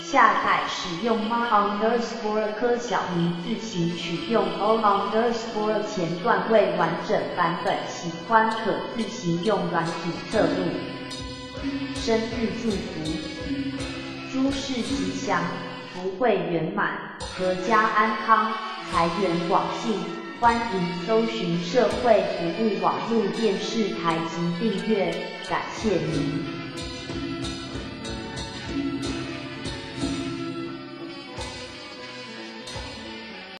下载使用 ma__ 科小明自行取用 o__ 前段未完整版本，喜欢可自行用软体测录。生日祝福：诸事吉祥，福慧圆满，阖家安康，财源广进。欢迎搜寻社会服务网络电视台及订阅，感谢您。